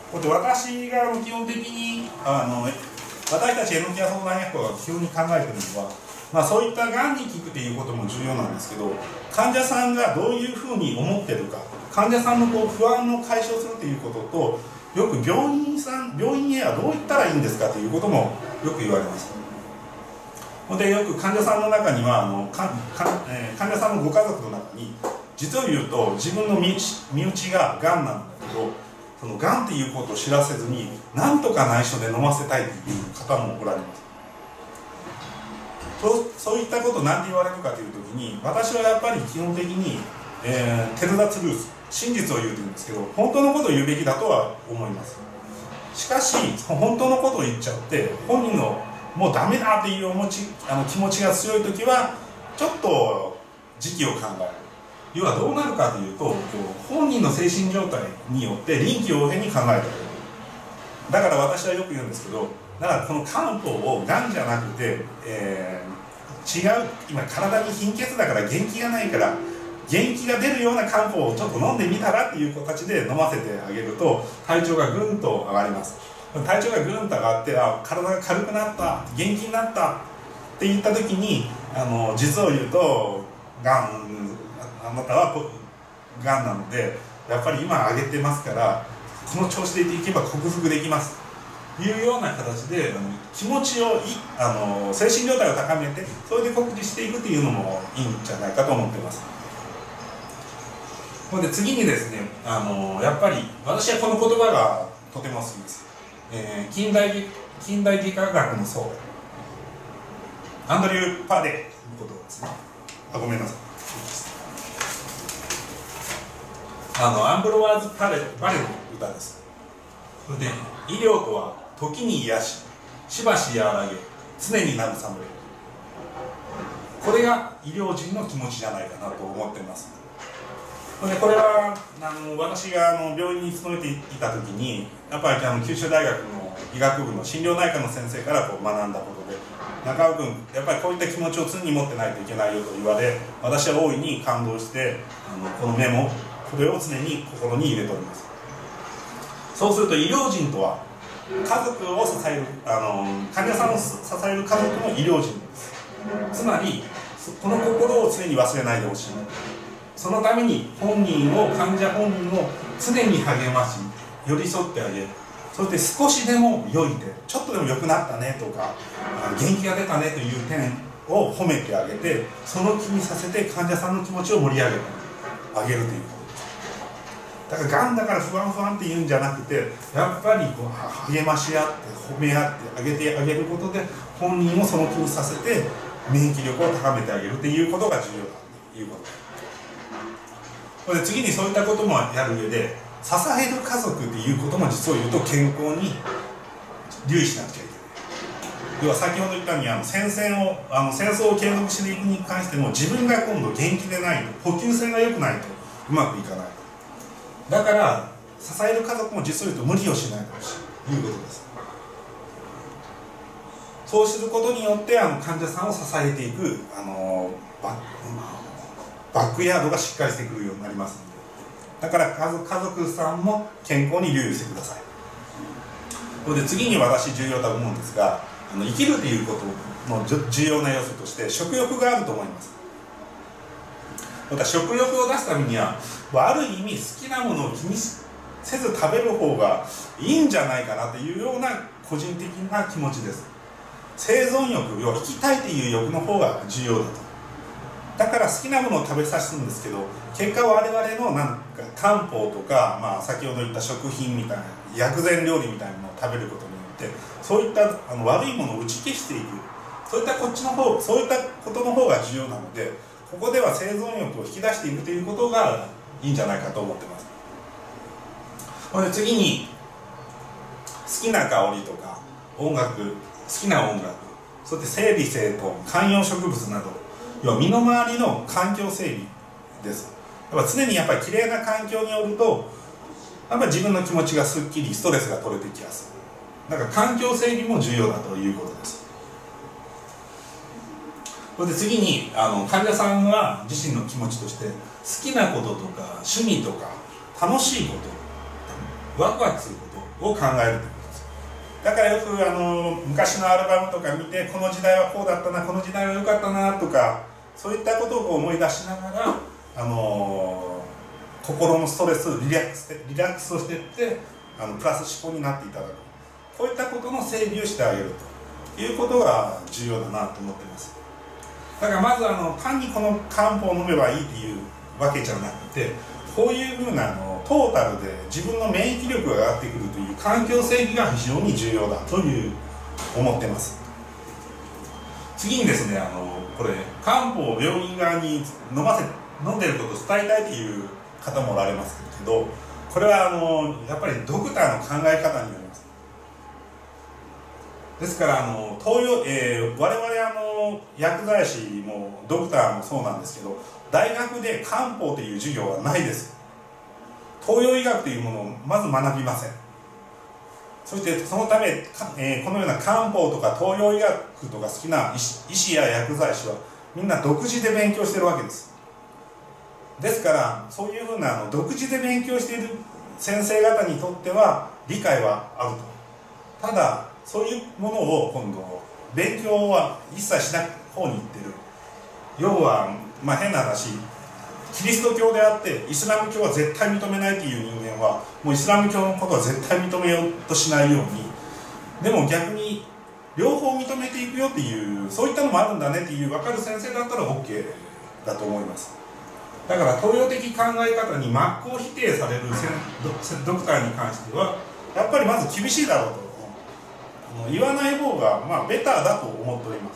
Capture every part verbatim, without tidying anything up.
で私が基本的にあの私たち エヌケア相談薬が基本に考えているのは、まあ、そういったがんに効くということも重要なんですけど、患者さんがどういうふうに思ってるか、患者さんのこう不安を解消するということと、よく病院さん病院へはどう行ったらいいんですかということもよく言われます。でよく患者さんの中にはあのかか、えー、患者さんのご家族の中に、実を言うと自分の身内、身内ががんなんだけど、そのがんっていうことを知らせずになんとか内緒で飲ませたいという方もおられます。そう、そういったことを何て言われるかというときに、私はやっぱり基本的に、えー、テルダツルース、真実を言うというんですけど、本当のことを言うべきだとは思います。しかし本当のことを言っちゃって本人のもうダメだっていうお持ちあの気持ちが強いときはちょっと時期を考える。要はどうなるかというと、本人の精神状態によって臨機応変に考えてあげる。だから私はよく言うんですけど、だからこの漢方をがんじゃなくて、えー、違う、今体に貧血だから元気がないから元気が出るような漢方をちょっと飲んでみたらっていう形で飲ませてあげると体調がぐんと上がります。体調がぐんと上がって、あ、体が軽くなった、元気になったって言った時に、あの実を言うとがんあなたはがんなのでやっぱり今上げてますから、この調子でいけば克服できますというような形であの気持ちをいあの精神状態を高めて、それで告知していくというのもいいんじゃないかと思っています。で次にですね、あのやっぱり私はこの言葉がとても好きです。えー、近代近代外科学の僧アンドリュー・パデのことですね。あ、ごめんなさい。あのアンブロワーズ・パレバレの歌です。それで医療とは時に癒し、しばし和らげ、常に慰める。これが医療人の気持ちじゃないかなと思っています。でこれはあの私があの病院に勤めていた時に、やっぱりあの九州大学の医学部の診療内科の先生からこう学んだことで、中尾君やっぱりこういった気持ちを常に持ってないといけないよと言われ、私は大いに感動して、あのこのメモこれを常に心に入れております。そうすると医療人とは家族を支えるあの患者さんを支える家族の医療人です。つまりこの心を常に忘れないでほしい。そのために本人を患者本人を常に励まし寄り添ってあげる。そして少しでも良い点、ちょっとでも良くなったねとか元気が出たねという点を褒めてあげて、その気にさせて患者さんの気持ちを盛り上げてあげるということです。だからがんだから不安不安って言うんじゃなくて、やっぱりこう励まし合って褒め合ってあげてあげることで本人をその気にさせて免疫力を高めてあげるということが重要だということです。で次にそういったこともやる上で、支える家族っていうことも実を言うと健康に留意しなくちゃいけない。要は先ほど言ったようにあの戦線をあの戦争を継続していくに関しても、自分が今度元気でないと、補給線が良くないとうまくいかない。だから支える家族も実を言うと無理をしないでほしいということです。そうすることによってあの患者さんを支えていくあのバッバックヤードがしっかりしてくるようになりますので、だから家族、家族さんも健康に留意してください。それで次に私重要だと思うんですが、あの生きるということの重要な要素として食欲があると思います。また食欲を出すためにはある意味好きなものを気にせず食べる方がいいんじゃないかなというような個人的な気持ちです。生存欲、要は生きたいという欲の方が重要だと。だから好きなものを食べさせるんですけど、結果我々のなんか漢方とか、まあ、先ほど言った食品みたいな薬膳料理みたいなものを食べることによって、そういったあの悪いものを打ち消していく、そういったこっちの方そういったことの方が重要なので、ここでは生存欲を引き出していくということがいいんじゃないかと思ってます。これ次に好きな香りとか音楽、好きな音楽、そして整理整頓、観葉植物など、要は身の回りの環境整備です。やっぱ常にやっぱりきれいな環境におると、やっぱり自分の気持ちがすっきり、ストレスが取れてきやすい。だから環境整備も重要だということです。それで次にあの患者さんは自身の気持ちとして好きなこととか趣味とか楽しいこと、ワクワクするこを考えるということです。だからよくあの昔のアルバムとか見て、この時代はこうだったな、この時代は良かったなとか、そういったことを思い出しながら、あの心のストレスリラックスリラックスをしていって、あのプラス思考になっていただく、こういったことの整備をしてあげるということが重要だなと思っています。だからまずあの単にこの漢方を飲めばいいっていうわけじゃなくて、こういうふうなあのトータルで自分の免疫力が上がってくるという環境整備が非常に重要だという思ってます。次にですね、あのこれ漢方を病院側に飲ませ飲んでることを伝えたいという方もおられますけど、これはあのやっぱりドクターの考え方になります。ですからあの東洋、えー、我々あの薬剤師もドクターもそうなんですけど、大学で漢方という授業はないです。東洋医学というものをまず学びません。そしてそのため、えー、このような漢方とか東洋医学とか好きな医師、医師や薬剤師はみんな独自で勉強してるわけです。ですからそういうふうなあの独自で勉強している先生方にとっては理解はあると。ただそういうものを今度勉強は一切しない方に行ってる。要はまあ変な話、キリスト教であってイスラム教は絶対認めないという人間はもうイスラム教のことは絶対認めようとしないように、でも逆に両方認めていくよっていう、そういったのもあるんだねっていう分かる先生だったら OK だと思います。だから東洋的考え方に真っ向否定されるドクターに関してはやっぱりまず厳しいだろうと言わない方がまあベターだと思っております。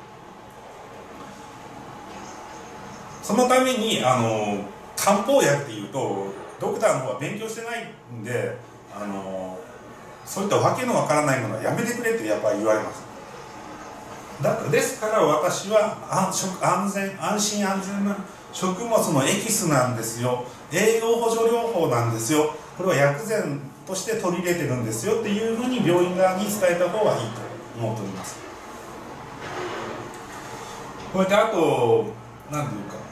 そのためにあの漢方薬っていうとドクターの方は勉強してないんで、あのそういったわけのわからないものはやめてくれってやっぱり言われます。だですから私は安安全安心安全な食物のエキスなんですよ、栄養補助療法なんですよ、これは薬膳として取り入れてるんですよっていうふうに病院側に伝えた方がいいと思っております。これであと何ていうか、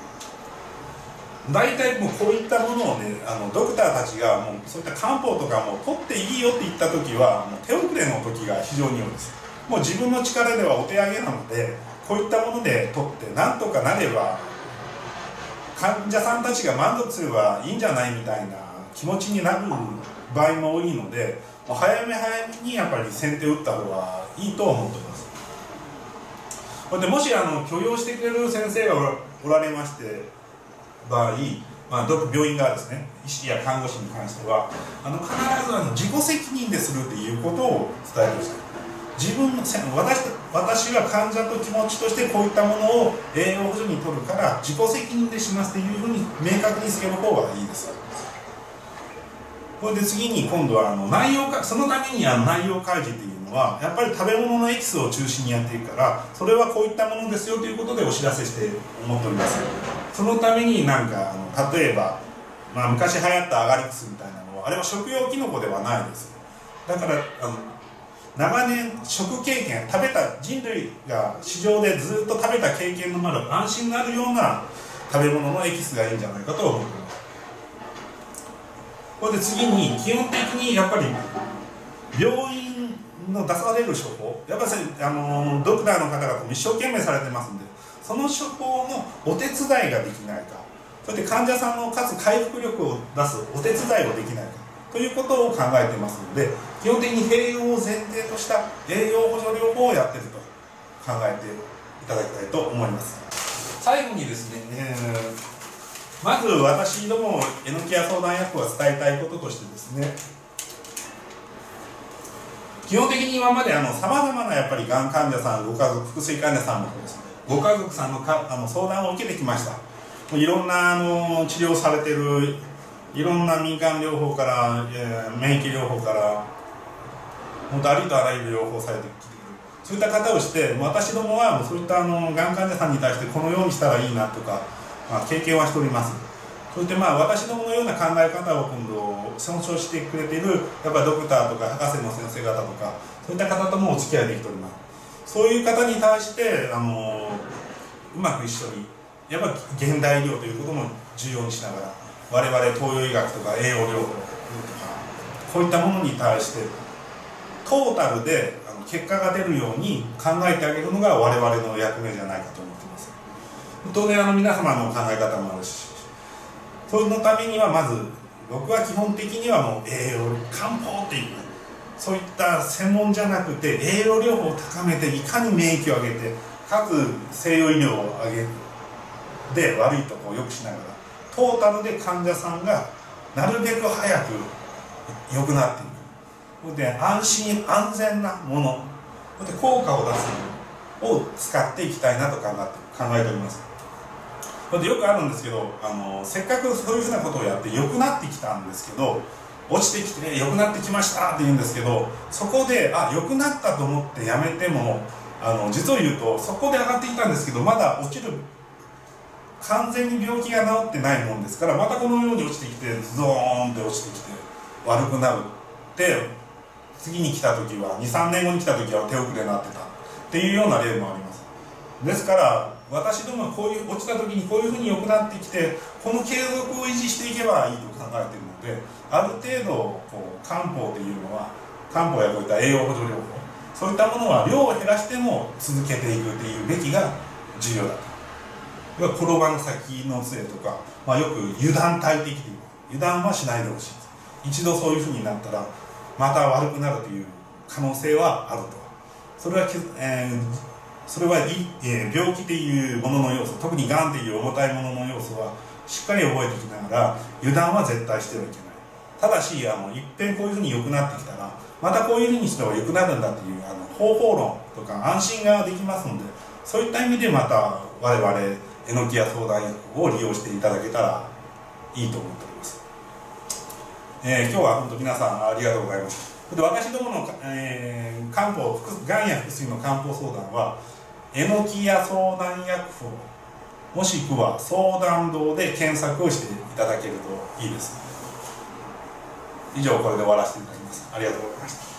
大体もうこういったものをね、あのドクターたちがもうそういった漢方とかも取っていいよって言った時はもう手遅れの時が非常に多いです。もう自分の力ではお手上げなので、こういったもので取ってなんとかなれば患者さんたちが満足すればいいんじゃないみたいな気持ちになる場合も多いので、もう早め早めにやっぱり先手を打った方がいいと思っております。これでもしあの許容してくれる先生がおられまして場合、まあ、病院側ですね、医師や看護師に関してはあの必ずあの自己責任でするということを伝えてほしい。自分の 私, 私は患者と気持ちとしてこういったものを栄養補助に取るから自己責任でしますというふうに明確につける方がいいです。これで次に今度はあの内容かそのためにあの内容開示というのはやっぱり食べ物のエキスを中心にやっていくから、それはこういったものですよということでお知らせして思っております。そのためになんかあの例えば、まあ、昔流行ったアガリクスみたいなのはあれは食用キノコではないです。だからあの長年食経験、食べた人類が市場でずっと食べた経験のある安心のあるような食べ物のエキスがいいんじゃないかと思っています。これで次に基本的にやっぱり病院の出される処方、やっぱりあのドクターの方々も一生懸命されてますんで、その処方のお手伝いができないか、そして患者さんのかつ回復力を出すお手伝いをできないかということを考えていますので、基本的に併用を前提とした栄養補助療法をやっていると考えていただきたいと思います。最後にですね、えー、まず私どもえのきや相談薬は伝えたいこととしてですね、基本的に今までさまざまなやっぱりがん患者さん、ご家族、腹水患者さんもですね、ご家族さんのかあの相談を受けてきました。いろんなあの治療されてるいろんな民間療法から、えー、免疫療法から本当ありとあらゆる療法されてきている、そういった方をして、私どもはそういったあのがん患者さんに対してこのようにしたらいいなとか、まあ、経験はしております。そしてまあ私どものような考え方を今度尊重してくれているやっぱりドクターとか博士の先生方とか、そういった方ともお付き合いできております。そういう方に対してあのうまく一緒にやっぱり現代医療ということも重要にしながら、我々東洋医学とか栄養療法とかこういったものに対してトータルであの結果が出るように考えてあげるのが我々の役目じゃないかと思っています。当然あの皆様の考え方もあるし、そのためにはまず僕は基本的にはもう栄養漢方っていうそういった専門じゃなくて栄養療法を高めていかに免疫を上げてかつ西洋医療を上げで悪いところを良くしながらトータルで患者さんがなるべく早く良くなっていくで安心安全なもので効果を出すものを使っていきたいなと考えて考えております。でよくあるんですけどあのせっかくそういうふうなことをやって良くなってきたんですけど落ちてきて良くなってきましたって言うんですけどそこであ良くなったと思ってやめてもあの実を言うとそこで上がってきたんですけどまだ落ちる完全に病気が治ってないもんですからまたこのように落ちてきてズドーンって落ちてきて悪くなるって次に来た時はにさんねんごに来た時は手遅れになってたっていうような例もあります。ですから私どもはこういう落ちた時にこういうふうに良くなってきてこの継続を維持していけばいいと考えているのである程度こう漢方というのは漢方やこういった栄養補助療法そういったものは量を減らしても続けていくというべきが重要だと。転ばぬ先の杖とか、まあ、よく油断大敵という油断はしないでほしいです。一度そういうふうになったらまた悪くなるという可能性はあると。それは、えー、それはい、えー、病気というものの要素特にがんという重たいものの要素はしっかり覚えていきながら油断は絶対してはいけない。ただしあのいっぺんこういうふうに良くなってきたらまたこういうふうにしては良くなるんだというあの方法論とか安心ができますのでそういった意味でまた我々えのきや相談薬を利用していただけたらいいと思っております。えー、今日は本当皆さんありがとうございます。で私どもの、えー、漢方がんや腹水の漢方相談はえのきや相談薬房もしくは相談堂で検索をしていただけるといいです。以上これで終わらせていただきます。ありがとうございました。